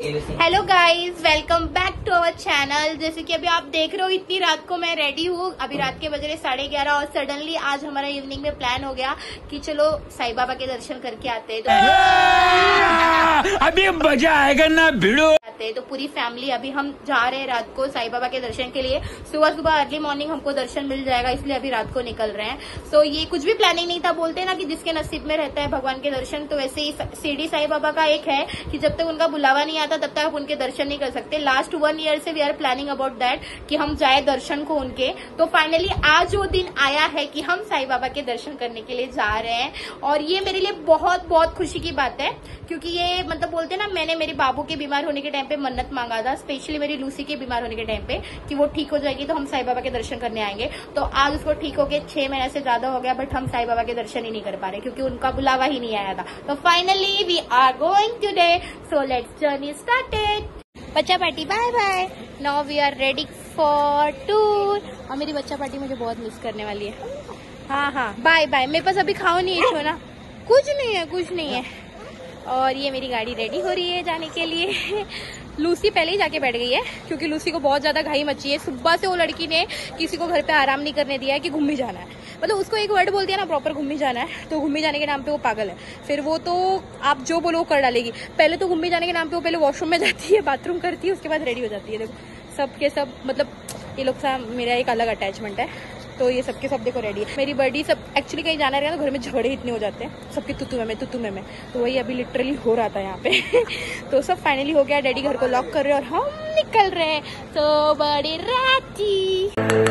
Hello guys, welcome back to our channel. जैसे कि अभी आप देख रहे हो, इतनी रात को मैं रेडी हूँ। अभी रात के बज रहे 11:30 और सडनली आज हमारा इवनिंग में प्लान हो गया कि चलो साईं बाबा के दर्शन करके आते हैं। तो अभी मजा आएगा ना भिड़ो। तो पूरी फैमिली अभी हम जा रहे हैं रात को साईं बाबा के दर्शन के लिए। सुबह सुबह अर्ली मॉर्निंग हमको दर्शन मिल जाएगा, इसलिए अभी रात को निकल रहे हैं। सो ये कुछ भी प्लानिंग नहीं था। बोलते हैं ना कि जिसके नसीब में रहता है भगवान के दर्शन, तो वैसे ही शिरडी साईं बाबा का एक है कि जब तक उनका बुलावा नहीं आता तब तक आप उनके दर्शन नहीं कर सकते। लास्ट 1 ईयर से we are planning about that कि हम जाए दर्शन को उनके। तो फाइनली आज वो दिन आया है कि हम साईं बाबा के दर्शन करने के लिए जा रहे हैं। और ये मेरे लिए बहुत बहुत खुशी की बात है, क्योंकि ये मतलब बोलते हैं ना, मैंने मेरे बाबू के बीमार होने के टाइम पे मन्नत मांगा था, स्पेशली मेरी लूसी के बीमार होने के टाइम पे, कि वो ठीक हो जाएगी तो हम साईं बाबा के दर्शन करने आएंगे। तो आज उसको ठीक होके 6 महीने से ज्यादा हो गया, बट हम साईं बाबा के दर्शन ही नहीं कर पा रहे क्योंकि उनका बुलावा ही नहीं आया था। तो finally we are going today, so let's journey started. बच्चा party bye bye. Now we are ready for tour. और मेरी बच्चा पार्टी मुझे बहुत मिस करने वाली है। हाँ बाय बाय। मेरे पास अभी खाओ नहीं है छोना, कुछ नहीं है। और ये मेरी गाड़ी रेडी हो रही है जाने के लिए। लूसी पहले ही जाके बैठ गई है क्योंकि लूसी को बहुत ज्यादा घाई मची है। सुबह से वो लड़की ने किसी को घर पे आराम नहीं करने दिया है कि घूमी जाना है। मतलब उसको एक वर्ड बोल दिया ना, प्रॉपर घूमी जाना है, तो घूमी जाने के नाम पे वो पागल है। फिर वो तो आप जो बोलो वो कर डालेगी। पहले तो घूमी जाने के नाम पे वो पहले वॉशरूम में जाती है, बाथरूम करती है, उसके बाद रेडी हो जाती है। देखो सबके सब, मतलब ये लोग सा मेरा एक अलग अटैचमेंट है, तो ये सबके सब देखो रेडी है। मेरी बर्डी सब एक्चुअली कहीं जाना रहेगा तो घर में झगड़े इतने हो जाते हैं सबके तुतु में, तो वही अभी लिटरली हो रहा था यहाँ पे। तो सब फाइनली हो गया, डैडी घर को लॉक कर रहे हैं और हम निकल रहे हैं। तो बड़ी राती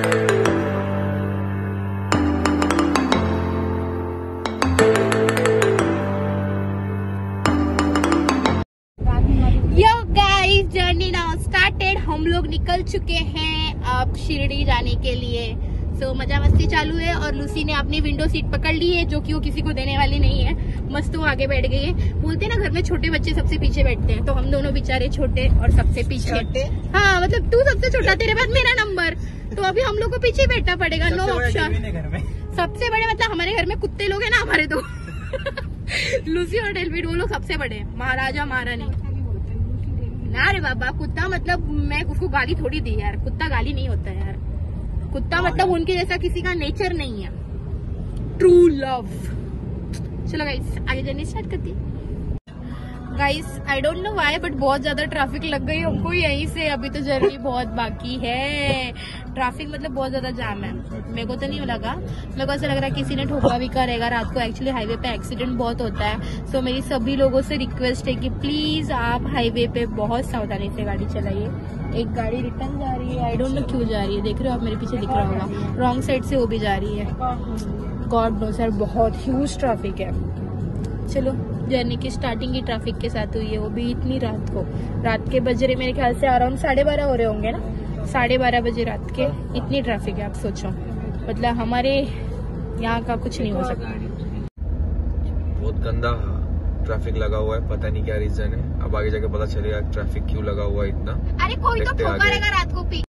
यो गाइस, जर्नी नाउ स्टार्टेड। हम लोग निकल चुके हैं अब शिरडी जाने के लिए। तो मजा मस्ती चालू है और लूसी ने अपनी विंडो सीट पकड़ ली है, जो कि वो किसी को देने वाली नहीं है। मस्त वो आगे बैठ गई है। बोलते हैं ना घर में छोटे बच्चे सबसे पीछे बैठते हैं, तो हम दोनों बेचारे छोटे और सबसे पीछे। हाँ मतलब तू सबसे छोटा, तेरे बाद मेरा नंबर, तो अभी हम लोग को पीछे बैठना पड़ेगा। No option. सबसे बड़े मतलब हमारे घर में कुत्ते लोग है ना, हमारे दो लूसी और डेलविड, वो लोग सबसे बड़े, महाराजा महारानी। ना रे बाबा, कुत्ता मतलब मैं उसको गाली थोड़ी दी यार, कुत्ता गाली नहीं होता यार। कुत्ता मतलब उनके जैसा किसी का नेचर नहीं है, ट्रू लव। चलो गाइस आगे जर्नी स्टार्ट करती है। Guys I don't know why, but बहुत ज्यादा ट्रैफिक लग गई हमको यहीं से। अभी तो जर्नी बहुत बाकी है। ट्रैफिक मतलब बहुत ज्यादा जाम है। मेरे को तो नहीं लगा, मेरे को ऐसा लग रहा है किसी ने ठोका भी करेगा रात को। एक्चुअली हाईवे पे एक्सीडेंट बहुत होता है। सो मेरी सभी लोगों से रिक्वेस्ट है कि प्लीज आप हाईवे पे बहुत सावधानी से गाड़ी चलाइए। एक गाड़ी रिटर्न जा रही है, आई डोंट नो क्यों जा रही है, देख रहे हो आप मेरे पीछे दिख रहा होगा, रॉन्ग साइड से वो भी जा रही है। गॉड नो सर, बहुत ह्यूज ट्रैफिक है। चलो जर्नी की स्टार्टिंग ही ट्रैफिक के साथ हुई है, वो भी इतनी रात को। रात के बज रहे मेरे ख्याल से अराउंड 12:30 हो रहे होंगे ना, 12:30 बजे रात के। इतनी ट्रैफिक है, आप सोचो। मतलब हमारे यहाँ का कुछ नहीं हो सकता। बहुत गंदा ट्रैफिक लगा हुआ है, पता नहीं क्या रीजन है। अब आगे जाके पता चलेगा ट्रैफिक क्यों लगा हुआ है इतना। अरे कोई तो ठोकरेगा रात को पी।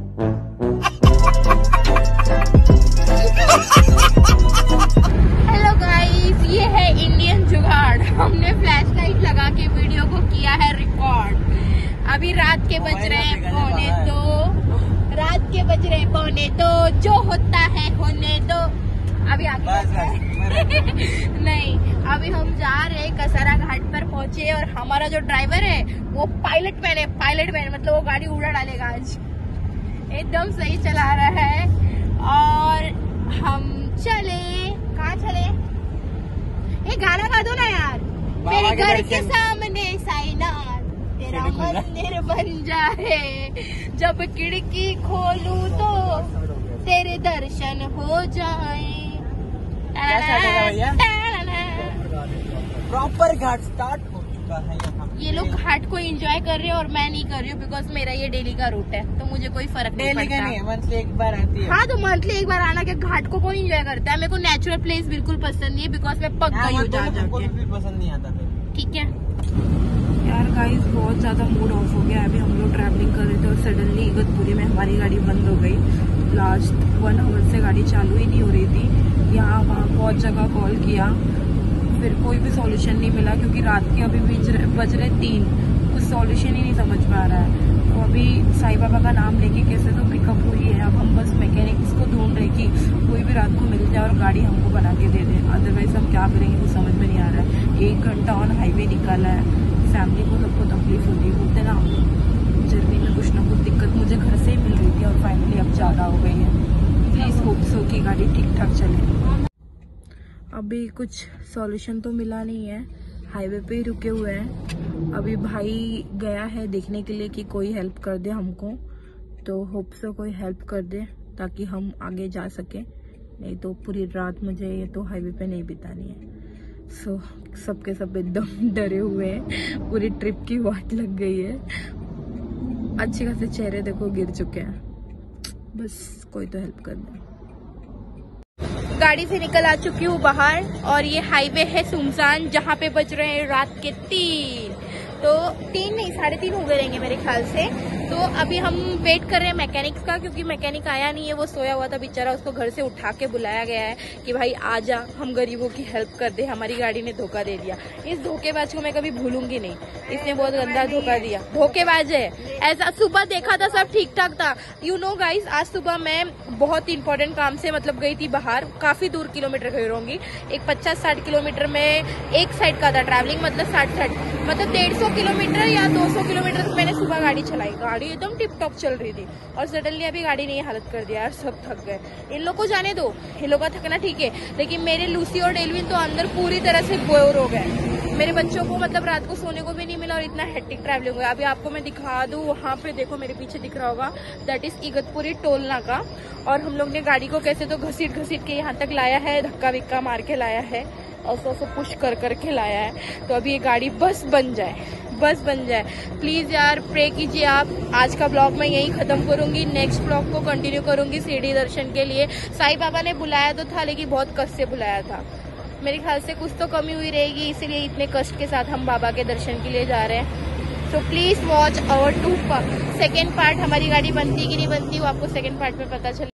हेलो गाइस, ये है इंडियन जुगाड़। हमने फ्लैश लाइट लगा के वीडियो को किया है रिकॉर्ड। अभी रात के बज रहे हैं 1:45। रात के बज रहे हैं 1:45। जो होता है होने दो। अभी आगे नहीं, अभी हम जा रहे हैं, कसरा घाट पर पहुंचे और हमारा जो ड्राइवर है वो पायलट मैन है। पायलट मैन मतलब वो गाड़ी उड़ा डालेगा आज, एकदम सही चला रहा है। और हम चले, कहाँ चले? ये गाना गा दो ना यार। मेरे घर के सामने साईनाथ, तेरा मंदिर बन जाए, जब खिड़की खोलूं तो तेरे दर्शन हो जाए। प्रॉपर घाट स्टार्ट हो चुका है यहाँ। ये लोग घाट को एंजॉय कर रहे हैं और मैं नहीं कर रही हूँ, बिकॉज मेरा ये डेली का रूट है, तो मुझे कोई फर्क नहीं पड़ता। डेली नहीं, मंथली एक बार आती है। हाँ तो मंथली एक बार आना, के घाट को कौन एंजॉय करता है? मेरे को नेचुरल प्लेस बिल्कुल पसंद नहीं है, बिकॉज मैं पक गई हूँ जा जाके। पसंद नहीं आता। ठीक है यार गाइस, बहुत ज्यादा मूड ऑफ हो गया। अभी हम लोग ट्रैवलिंग कर रहे थे और सडनली इगतपुरी में हमारी गाड़ी बंद हो गई। लास्ट 1 आवर से गाड़ी चालू ही नहीं हो रही थी। यहाँ वहाँ बहुत जगह कॉल किया, फिर कोई भी सॉल्यूशन नहीं मिला, क्योंकि रात के अभी बज रहे 3। कुछ सॉल्यूशन ही नहीं समझ पा रहा है। तो अभी साईं बाबा का नाम लेके कैसे तो पिकअप हुई है। अब हम बस मैकेनिक्स को ढूंढ रहे कि कोई भी रात को मिल जाए और गाड़ी हमको बना के दे दे, अदरवाइज हम क्या करेंगे कुछ समझ में नहीं आ रहा है। 1 घंटा ऑन हाईवे निकाला है, फैमिली को सबको तकलीफ होती होते ना, जर्नी में कुछ ना कुछ दिक्कत मुझे घर से ही मिल रही थी और फाइनली अब ज़्यादा हो गई है। प्लीज़ होप सो कि गाड़ी ठीक ठाक चले। अभी कुछ सॉल्यूशन तो मिला नहीं है, हाईवे पे ही रुके हुए हैं। अभी भाई गया है देखने के लिए कि कोई हेल्प कर दे हमको, तो होप सो कोई हेल्प कर दे ताकि हम आगे जा सके, नहीं तो पूरी रात मुझे ये तो हाईवे पे नहीं बितानी है। सो सबके सब एकदम डरे हुए हैं, पूरी ट्रिप की वाट लग गई है। अच्छे खासे चेहरे देखो गिर चुके हैं, बस कोई तो हेल्प कर दे। गाड़ी से निकल आ चुकी हूँ बाहर और ये हाईवे है सुनसान, जहाँ पे बज रहे हैं रात के 3, तो 3 नहीं 3:30 हो गए रहेंगे मेरे ख्याल से। तो अभी हम वेट कर रहे हैं मैकेनिक्स का, क्योंकि मैकेनिक आया नहीं है, वो सोया हुआ था बेचारा, उसको घर से उठा के बुलाया गया है कि भाई आजा, हम गरीबों की हेल्प कर दे, हमारी गाड़ी ने धोखा दे दिया। इस धोखेबाज को मैं कभी भूलूंगी नहीं, इसने बहुत गंदा धोखा दिया, धोखेबाज है। ऐसा सुबह देखा था सब ठीक ठाक था। यू नो गाइस, आज सुबह मैं बहुत इंपॉर्टेंट काम से मतलब गई थी बाहर, काफी दूर किलोमीटर गई रहूंगी, एक 50-60 किलोमीटर में एक साइड का था ट्रैवलिंग, मतलब 60 मतलब 150 किलोमीटर या 200 किलोमीटर तक मैंने सुबह गाड़ी चलाई, गाड़ी एकदम टिप टॉप चल रही थी और सडनली अभी गाड़ी ने ये हालत कर दिया यार, सब थक गए। इन लोग को जाने दो, इन लोग का थकना ठीक है, लेकिन मेरे लूसी और डेलविन तो अंदर पूरी तरह से बोर हो गए। मेरे बच्चों को मतलब रात को सोने को भी नहीं मिला और इतना हेक्टिक ट्रैवलिंग हुआ। अभी आपको मैं दिखा दूं, वहाँ पे देखो मेरे पीछे दिख रहा होगा, दैट इज इगतपुरी टोल नाका, और हम लोग ने गाड़ी को कैसे तो घसीट के यहाँ तक लाया है, धक्का विक्का मार के लाया है, ऐसे पुश कर करके लाया है। तो अभी ये गाड़ी बस बन जाए। प्लीज यार प्रे कीजिए आप। आज का ब्लॉग मैं यही खत्म करूंगी, नेक्स्ट ब्लॉग को कंटिन्यू करूंगी शिरडी दर्शन के लिए। साईं बाबा ने बुलाया तो था, लेकिन बहुत कष्ट से बुलाया था, मेरे ख्याल से कुछ तो कमी हुई रहेगी, इसीलिए इतने कष्ट के साथ हम बाबा के दर्शन के लिए जा रहे हैं। So please watch our 2 second part, हमारी गाड़ी बनती कि नहीं बनती वो आपको सेकेंड पार्ट में पता चले।